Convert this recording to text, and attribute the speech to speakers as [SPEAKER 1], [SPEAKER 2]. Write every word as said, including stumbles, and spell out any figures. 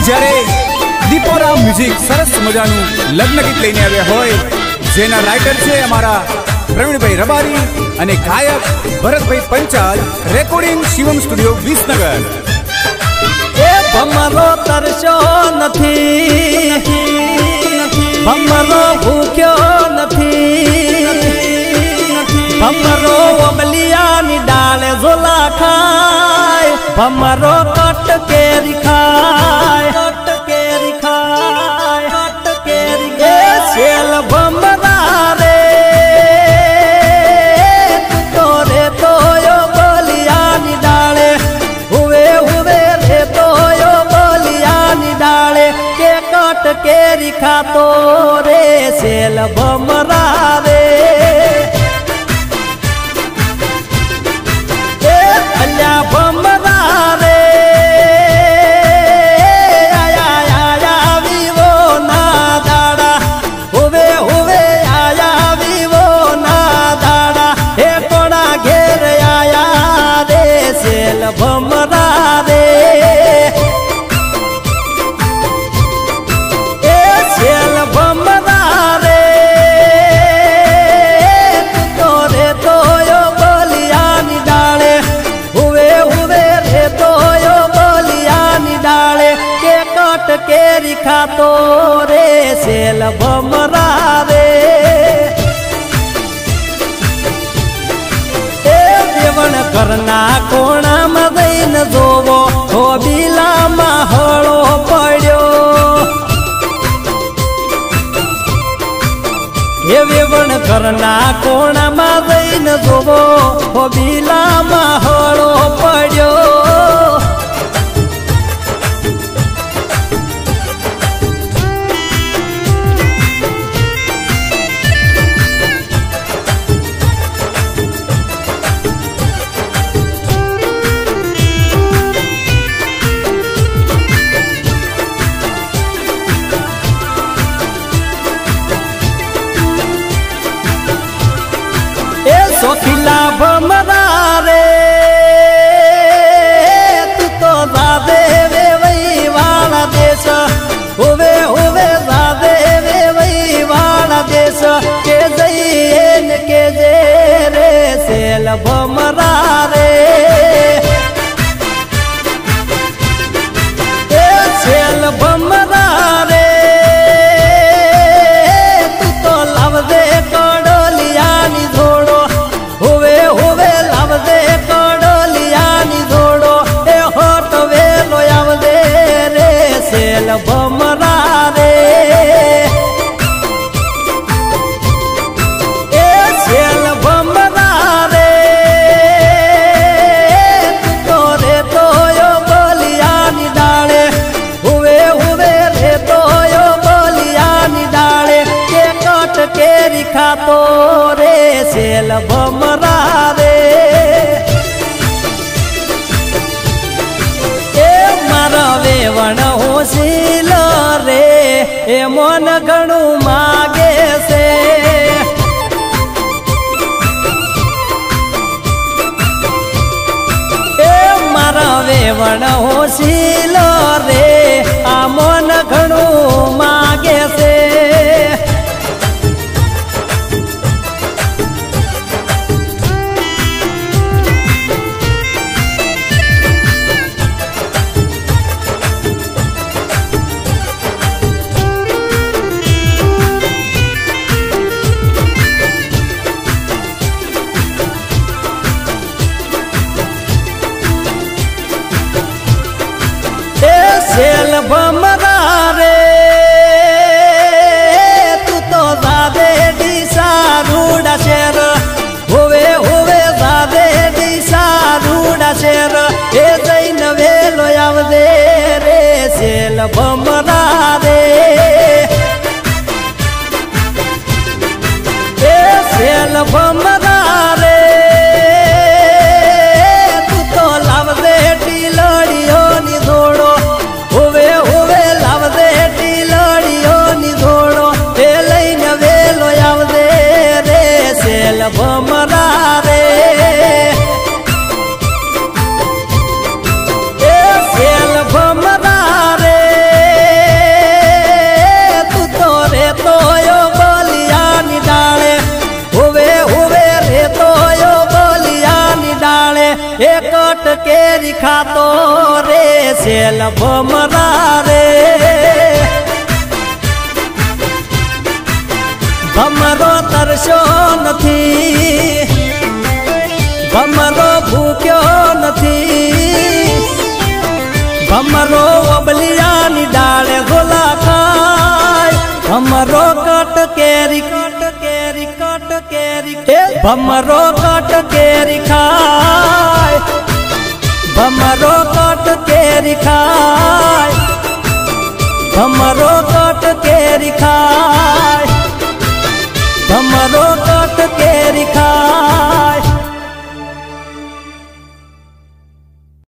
[SPEAKER 1] જ્યારે દીપોરા મ્યુઝિક સરસ મજાનું લગ્ન ગીત લઈને આવ્યા હોય, જેના રાઇટર છે અમારા પ્રવીણભાઈ રબારી અને ગાયક ભરતભાઈ પંચાલ, રેકોર્ડિંગ શિવમ સ્ટુડિયો વિસનગર।
[SPEAKER 2] એ ભમરો તરસ્યો નથી, ભમરો ભૂખ્યો નથી, ભમરો ઓબલિયાની ડાળે ઝોલા ખાય, ભમરો કટ કેરી ખાય, કટ કેરી ખાય, કટ કેરી ખાય। શેલ ભમરા રે તો રે તો ઓબલિયાની ડાળે હુવે હુવે રે તો ઓબલિયાની ડાળે કે કટ કેરી ખાતો રે શેલ ભમરા રે। ભમરા રે એ શેલ ભમરા રે તો રે તો બોલિયાની ડાળે હુવે હુવે રે તો બોલિયાની ડાળે કે કટ કેરી ખાતો રે શેલ ભમરા રે। ઘરના કોણામાં દઈને જોવો હોબીલામાં હળો પડ્યો, એ વેવણ ઘરના કોણામાં દઈને જોવો હોબીલામાં હળો પડ્યો। સોખીલા ભમરા રે તું તો દાદે વેવઈ વાળા દેશ, હોવે હોવે દાદે વેવઈ વાળા દેશ કે જઈએ ને કે જે રે શેલ ભમરા રે એ શેલ ભમરા રે તું તો લાવજે કડલિયાની ધોળો, હુવે હુવે લાવજે કડલિયાની ધોળો એ હોટ વેલો આવજે રે શેલ ભમરા રે એ શેલ ભમરા રે તો રે તો બોલિયાની ડાળે હુવે હુવે રે તો બોલિયાની ડાળે કે કટ કેરી ખાતો રે શેલ ભમરા રે એ મારા વેવણ હોશીલ રે એ મન ઘણું માગે છે, એ મારા વેવણ હોશીલ રે આ મન ઘણું માગે છે। શેલ ભમરા રે તું તો દાદે ડીસા રૂડા શેર, હોવે હોવે દાદે ડીસા રૂડા શેર એ જઈને વેલો આવજે રે શેલ ભમરા રે એ શેલ ભમરા રે તું તો લાવજે ટીલડીઓની ધોળો, હુવે હુવે લાવજે ટીલડીઓની ધોળો એ લઈને વેલો આવજે રે શેલ ભમરા રે એ શેલ ભમરા રે। કેરી ખાતો રે સેલ ભમરા રે ભમરો તરસ્યો નથી ભમરો ભૂખ્યો નથી ભમરો ઓબલિયાની ડાળે ગોલા ખાય ભમરો કટ કેરી કટ કેરી કટ કેરી ભમરો કટ કેરી ખાય ભમરો કટ કેરી ખાય ભમરો કટ કેરી ખાય ભમરો